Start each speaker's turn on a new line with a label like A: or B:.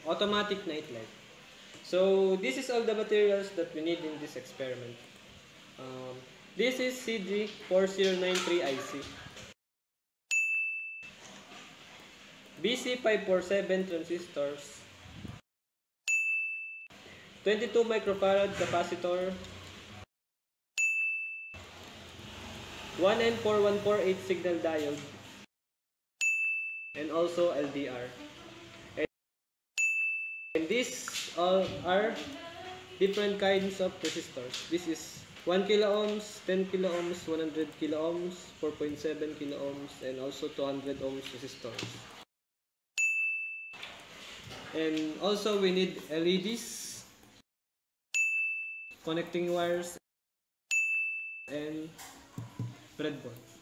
A: automatic night light. So this is all the materials that we need in this experiment. Um, this is CG4093 IC, BC547 transistors, 22 microfarad capacitor, 1N4148 signal diode, and also LDR. And these all are different kinds of resistors. This is 1 kilo ohms, 10 kilo ohms, 100 kilo ohms, 4.7 kilo ohms, and also 200 ohms resistors. And also we need LEDs, connecting wires, and breadboard.